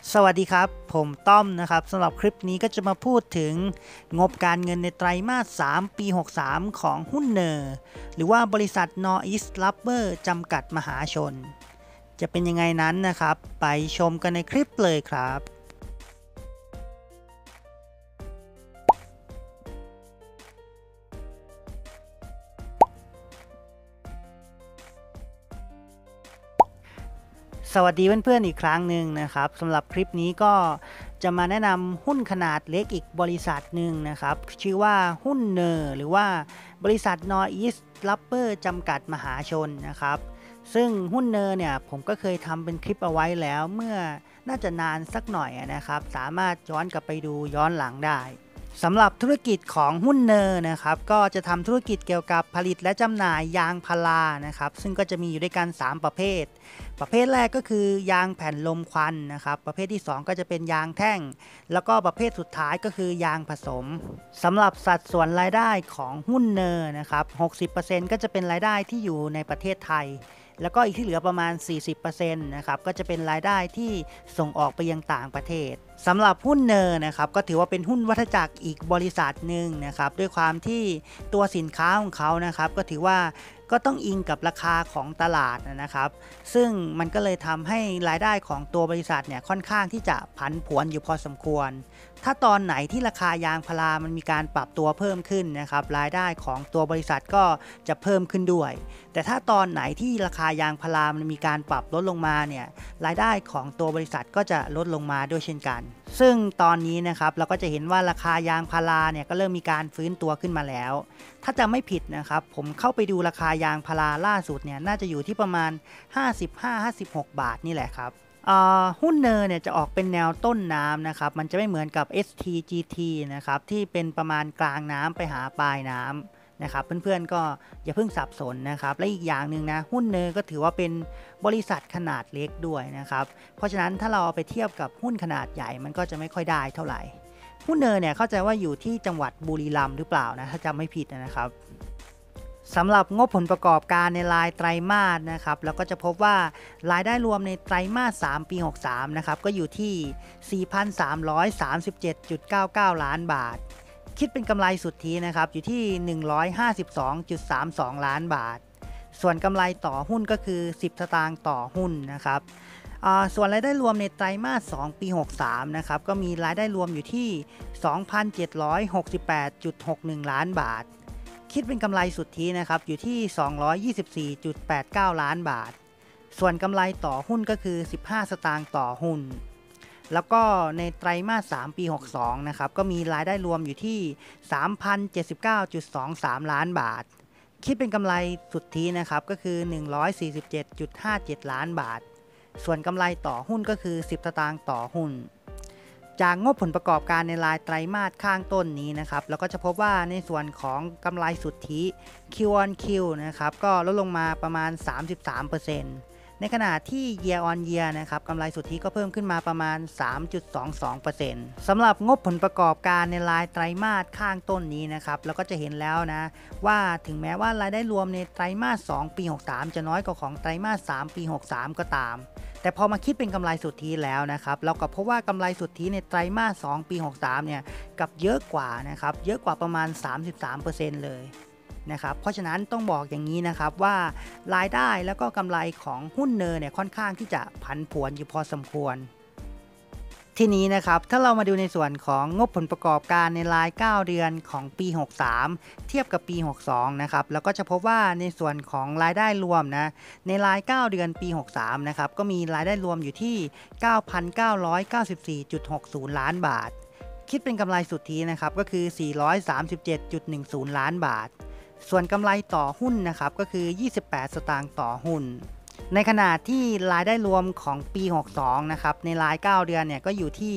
สวัสดีครับผมต้อมนะครับสำหรับคลิปนี้ก็จะมาพูดถึงงบการเงินในไตรมาส3ปี63ของหุ้นเนอร์หรือว่าบริษัท Northeast Rubber จำกัดมหาชนจะเป็นยังไงนั้นนะครับไปชมกันในคลิปเลยครับสวัสดีเพื่อนๆอีกครั้งหนึ่งนะครับสำหรับคลิปนี้ก็จะมาแนะนำหุ้นขนาดเล็กอีกบริษัทหนึ่งนะครับชื่อว่าหุ้นเนอร์หรือว่าบริษัท Northeast Rubber จำกัดมหาชนนะครับซึ่งหุ้นเนอร์เนี่ยผมก็เคยทำเป็นคลิปเอาไว้แล้วเมื่อน่าจะนานสักหน่อยนะครับสามารถย้อนกลับไปดูย้อนหลังได้สำหรับธุรกิจของหุ้นเนอร์นะครับก็จะทำธุรกิจเกี่ยวกับผลิตและจำหน่ายยางพารานะครับซึ่งก็จะมีอยู่ด้วยกัน3ประเภทแรกก็คือยางแผ่นลมควันนะครับประเภทที่2ก็จะเป็นยางแท่งแล้วก็ประเภทสุดท้ายก็คือยางผสมสำหรับสัดส่วนรายได้ของหุ้นเนอร์นะครับ 60% ก็จะเป็นรายได้ที่อยู่ในประเทศไทยแล้วก็อีกที่เหลือประมาณ 40% นะครับก็จะเป็นรายได้ที่ส่งออกไปยังต่างประเทศสำหรับหุ้นเนอร์นะครับก็ถือว่าเป็นหุ้นวัฏจักรอีกบริษัทหนึ่งนะครับด้วยความที่ตัวสินค้าของเขานะครับก็ถือว่าก็ต้องอิงกับราคาของตลาดนะครับซึ่งมันก็เลยทำให้รายได้ของตัวบริษัทเนี่ยค่อนข้างที่จะผันผวนอยู่พอสมควรถ้าตอนไหนที่ราคายางพารามันมีการปรับตัวเพิ่มขึ้นนะครับรายได้ของตัวบริษัทก็จะเพิ่มขึ้นด้วยแต่ถ้าตอนไหนที่ราคายางพารามันมีการปรับลดลงมาเนี่ยรายได้ของตัวบริษัทก็จะลดลงมาด้วยเช่นกันซึ่งตอนนี้นะครับเราก็จะเห็นว่าราคายางพาราเนี่ยก็เริ่มมีการฟื้นตัวขึ้นมาแล้วถ้าจะไม่ผิดนะครับผมเข้าไปดูราคายางพาราล่าสุดเนี่ยน่าจะอยู่ที่ประมาณ55-56 บาทนี่แหละครับหุ้นเนอร์เนี่ยจะออกเป็นแนวต้นน้ำนะครับมันจะไม่เหมือนกับ STGT นะครับที่เป็นประมาณกลางน้ำไปหาปลายน้ำนะครับเพื่อนๆก็อย่าเพิ่งสับสนนะครับและอีกอย่างหนึ่งนะหุ้นเนอร์ก็ถือว่าเป็นบริษัทขนาดเล็กด้วยนะครับเพราะฉะนั้นถ้าเราเอาไปเทียบกับหุ้นขนาดใหญ่มันก็จะไม่ค่อยได้เท่าไหร่หุ้นเนอร์เนี่ยเข้าใจว่าอยู่ที่จังหวัดบุรีรัมย์หรือเปล่านะถ้าจำไม่ผิดนะครับสำหรับงบผลประกอบการในรายไตรมาสนะครับแล้วก็จะพบว่ารายได้รวมในไตรมาส3ปี63นะครับก็อยู่ที่ 4,337.99 ล้านบาทคิดเป็นกำไรสุทธินะครับอยู่ที่ 152.32 ล้านบาทส่วนกำไรต่อหุ้นก็คือ10สตางค์ต่อหุ้นนะครับส่วนรายได้รวมในไตรมาส2ปี63นะครับก็มีรายได้รวมอยู่ที่ 2,768.61 ล้านบาทคิดเป็นกำไรสุทธินะครับอยู่ที่ 224.89 ล้านบาทส่วนกำไรต่อหุ้นก็คือ15สตางค์ต่อหุ้นแล้วก็ในไตรมาส3ปี62นะครับก็มีรายได้รวมอยู่ที่ 3,079.23 ล้านบาทคิดเป็นกำไรสุทธินะครับก็คือ 147.57 ล้านบาทส่วนกำไรต่อหุ้นก็คือ10สตางค์ต่อหุ้นจากงบผลประกอบการในรายไตรมาสข้างต้นนี้นะครับแล้วก็จะพบว่าในส่วนของกำไรสุทธิ Q-on-Q นะครับก็ลดลงมาประมาณ 33%ในขณะที่ Year on Year นะครับกำไรสุทธิก็เพิ่มขึ้นมาประมาณ 3.22% สำหรับงบผลประกอบการในรายไตรมาสข้างต้นนี้นะครับแล้วก็จะเห็นแล้วนะว่าถึงแม้ว่ารายได้รวมในไตรมาส2ปี63จะน้อยกว่าของไตรมาส3ปี63ก็ตามแต่พอมาคิดเป็นกำไรสุทธิแล้วนะครับเราก็พบว่ากำไรสุทธิในไตรมาส2ปี63เนี่ยกับเยอะกว่านะครับเยอะกว่าประมาณ 33% เลยนะครับเพราะฉะนั้นต้องบอกอย่างนี้นะครับว่ารายได้แล้วก็กำไรของหุ้นเนอร์เนี่ยค่อนข้างที่จะผันผวนอยู่พอสมควรทีนี้นะครับถ้าเรามาดูในส่วนของงบผลประกอบการในราย9เดือนของปี63เทียบกับปี62นะครับแล้วก็จะพบว่าในส่วนของรายได้รวมนะในราย9เดือนปี63นะครับก็มีรายได้รวมอยู่ที่ 9,994.60 ล้านบาทคิดเป็นกำไรสุทธินะครับก็คือ 437.10 ล้านบาทส่วนกำไรต่อหุ้นนะครับก็คือ28สตางค์ต่อหุ้นในขณะที่รายได้รวมของปี62นะครับในราย9เดือนเนี่ยก็อยู่ที่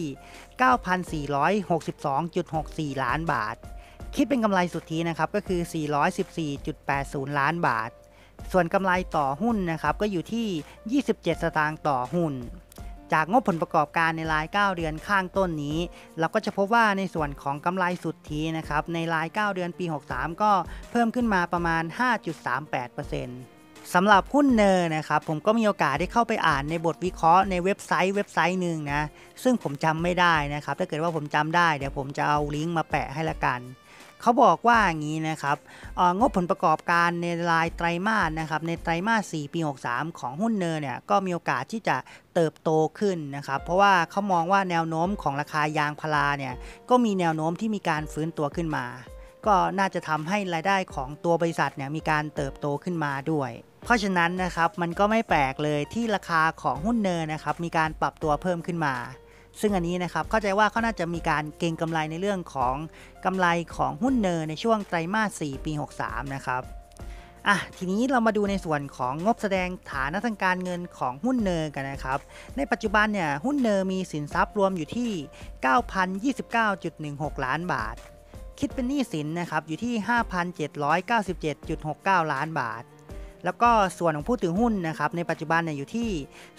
9,462.64 ล้านบาทคิดเป็นกำไรสุทธินะครับก็คือ 414.80 ล้านบาทส่วนกำไรต่อหุ้นนะครับก็อยู่ที่27สตางค์ต่อหุ้นจากงบผลประกอบการในราย9เดือนข้างต้นนี้เราก็จะพบว่าในส่วนของกำไรสุทธินะครับในราย9เดือนปี63ก็เพิ่มขึ้นมาประมาณ 5.38% สำหรับหุ้นเนอร์นะครับผมก็มีโอกาสได้เข้าไปอ่านในบทวิเคราะห์ในเว็บไซต์หนึ่งนะซึ่งผมจำไม่ได้นะครับถ้าเกิดว่าผมจำได้เดี๋ยวผมจะเอาลิงก์มาแปะให้ละกันเขาบอกว่าอย่างนี้นะครับงบผลประกอบการในรายไตรมาสนะครับในไตรมาส4ปี63ของหุ้นเนอร์เนี่ยก็มีโอกาสที่จะเติบโตขึ้นนะครับเพราะว่าเขามองว่าแนวโน้มของราคายางพาราเนี่ยก็มีแนวโน้มที่มีการฟื้นตัวขึ้นมาก็น่าจะทำให้รายได้ของตัวบริษัทเนี่ยมีการเติบโตขึ้นมาด้วยเพราะฉะนั้นนะครับมันก็ไม่แปลกเลยที่ราคาของหุ้นเนอร์นะครับมีการปรับตัวเพิ่มขึ้นมาซึ่งอันนี้นะครับเข้าใจว่าเขาน่าจะมีการเก็งกำไรในเรื่องของกำไรของหุ้นเนอร์ในช่วงไตรมาส4ปี63นะครับทีนี้เรามาดูในส่วนของงบแสดงฐานะทางการเงินของหุ้นเนอร์กันนะครับในปัจจุบันเนี่ยหุ้นเนอร์มีสินทรัพย์รวมอยู่ที่ 9,029.16 ล้านบาทคิดเป็นหนี้สินนะครับอยู่ที่ 5,797.69 ล้านบาทแล้วก็ส่วนของผู้ถือหุ้นนะครับในปัจจุบันเนี่ยอยู่ที่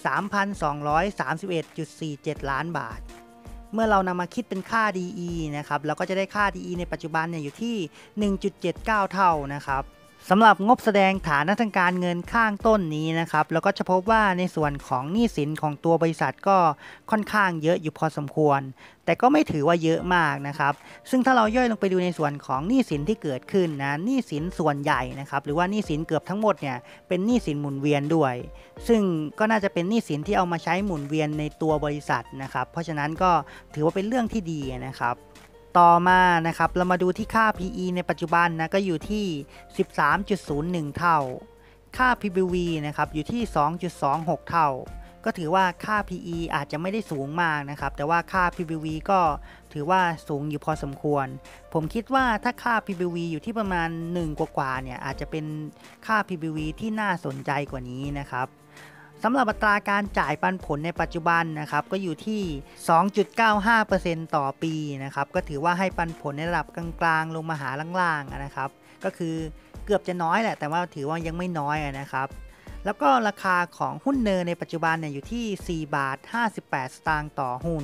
3,231.47 ล้านบาทเมื่อเรานำมาคิดเป็นค่า DE นะครับเราก็จะได้ค่า DE ในปัจจุบันเนี่ยอยู่ที่ 1.79 เท่านะครับสำหรับงบแสดงฐานะทางการเงินข้างต้นนี้นะครับเราก็จะพบว่าในส่วนของหนี้สินของตัวบริษัทก็ค่อนข้างเยอะอยู่พอสมควรแต่ก็ไม่ถือว่าเยอะมากนะครับซึ่งถ้าเราย่อยลงไปดูในส่วนของหนี้สินที่เกิดขึ้นนะหนี้สินส่วนใหญ่นะครับหรือว่าหนี้สินเกือบทั้งหมดเนี่ยเป็นหนี้สินหมุนเวียนด้วยซึ่งก็น่าจะเป็นหนี้สินที่เอามาใช้หมุนเวียนในตัวบริษัทนะครับเพราะฉะนั้นก็ถือว่าเป็นเรื่องที่ดีนะครับต่อมานะครับเรามาดูที่ค่า PE ในปัจจุบันนะก็อยู่ที่ 13.01 เท่าค่า PBV นะครับอยู่ที่ 2.26 เท่าก็ถือว่าค่า PE อาจจะไม่ได้สูงมากนะครับแต่ว่าค่า PBV ก็ถือว่าสูงอยู่พอสมควรผมคิดว่าถ้าค่า PBV อยู่ที่ประมาณ1กว่าๆเนี่ยอาจจะเป็นค่า PBV ที่น่าสนใจกว่านี้นะครับสำหรับอัตราการจ่ายปันผลในปัจจุบันนะครับก็อยู่ที่ 2.95% ต่อปีนะครับก็ถือว่าให้ปันผลในระดับกลางๆลงมาหาล่างๆนะครับก็คือเกือบจะน้อยแหละแต่ว่าถือว่ายังไม่น้อยนะครับแล้วก็ราคาของหุ้นเนอร์ในปัจจุบันเนี่ยอยู่ที่4 บาท 58 สตางค์ต่อหุ้น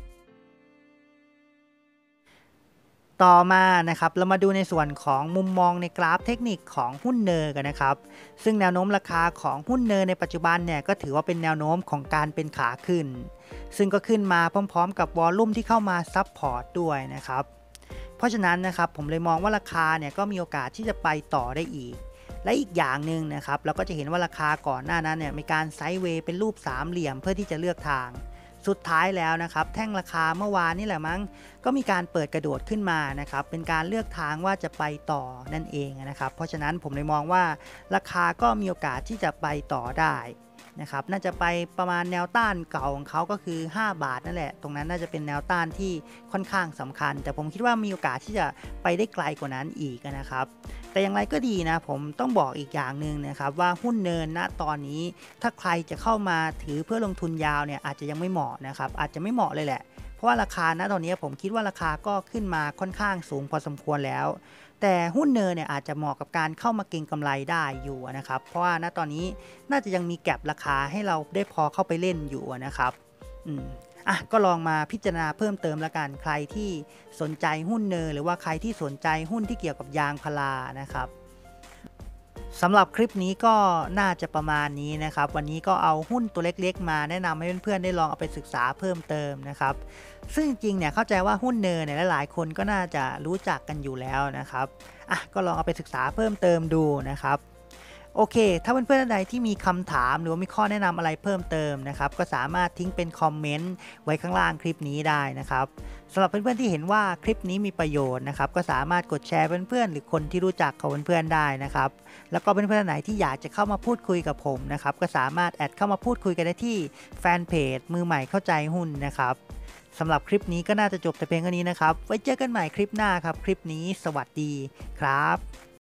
ต่อมานะครับเรามาดูในส่วนของมุมมองในกราฟเทคนิคของหุ้นเนอร์กันนะครับซึ่งแนวโน้มราคาของหุ้นเนอร์ในปัจจุบันเนี่ยก็ถือว่าเป็นแนวโน้มของการเป็นขาขึ้นซึ่งก็ขึ้นมาพร้อมๆกับวอลลุ่มที่เข้ามาซับพอร์ตด้วยนะครับเพราะฉะนั้นนะครับผมเลยมองว่าราคาเนี่ยก็มีโอกาสที่จะไปต่อได้อีกและอีกอย่างหนึ่งนะครับเราก็จะเห็นว่าราคาก่อนหน้านั้นเนี่ยมีการไซด์เวย์เป็นรูปสามเหลี่ยมเพื่อที่จะเลือกทางสุดท้ายแล้วนะครับแท่งราคาเมื่อวานนี่แหละมั้งก็มีการเปิดกระโดดขึ้นมานะครับเป็นการเลือกทางว่าจะไปต่อนั่นเองนะครับเพราะฉะนั้นผมเลยมองว่าราคาก็มีโอกาสที่จะไปต่อได้นะครับน่าจะไปประมาณแนวต้านเก่าของเขาก็คือ5 บาทนั่นแหละตรงนั้นน่าจะเป็นแนวต้านที่ค่อนข้างสำคัญแต่ผมคิดว่ามีโอกาสที่จะไปได้ไกลกว่านั้นอีกนะครับแต่อย่างไรก็ดีนะผมต้องบอกอีกอย่างหนึ่งนะครับว่าหุ้นเนินณตอนนี้ถ้าใครจะเข้ามาถือเพื่อลงทุนยาวเนี่ยอาจจะยังไม่เหมาะนะครับอาจจะไม่เหมาะเลยแหละเพราะว่าราคาณตอนนี้ผมคิดว่าราคาก็ขึ้นมาค่อนข้างสูงพอสมควรแล้วแต่หุ้นเนินเนี่ยอาจจะเหมาะกับการเข้ามาเก็งกำไรได้อยู่นะครับเพราะว่าณตอนนี้น่าจะยังมีแก็ปราคาให้เราได้พอเข้าไปเล่นอยู่นะครับก็ลองมาพิจารณาเพิ่มเติมละกันใครที่สนใจหุ้นเนอร์หรือว่าใครที่สนใจหุ้นที่เกี่ยวกับยางพารานะครับสำหรับคลิปนี้ก็น่าจะประมาณนี้นะครับวันนี้ก็เอาหุ้นตัวเล็กๆมาแนะนำให้เพื่อนๆได้ลองเอาไปศึกษาเพิ่มเติมนะครับซึ่งจริงเนี่ยเข้าใจว่าหุ้นเนอร์เนี่ยหลายๆคนก็น่าจะรู้จักกันอยู่แล้วนะครับก็ลองเอาไปศึกษาเพิ่มเติมดูนะครับโอเคถ้าเพื่อนๆใดที่มีคำถามหรือว่ามีข้อแนะนำอะไรเพิ่มเติมนะครับก็สามารถทิ้งเป็นคอมเมนต์ไว้ข้างล่างคลิปนี้ได้นะครับสำหรับเพื่อนๆที่เห็นว่าคลิปนี้มีประโยชน์นะครับก็สามารถกดแชร์เพื่อนๆหรือคนที่รู้จักของเพื่อนๆได้นะครับแล้วก็เพื่อนๆไหนที่อยากจะเข้ามาพูดคุยกับผมนะครับก็สามารถแอดเข้ามาพูดคุยกันได้ที่แฟนเพจมือใหม่เข้าใจหุ้นนะครับสำหรับคลิปนี้ก็น่าจะจบแต่เพียงเท่านี้นะครับไว้เจอกันใหม่คลิปหน้าครับคลิปนี้สวัสดีครับ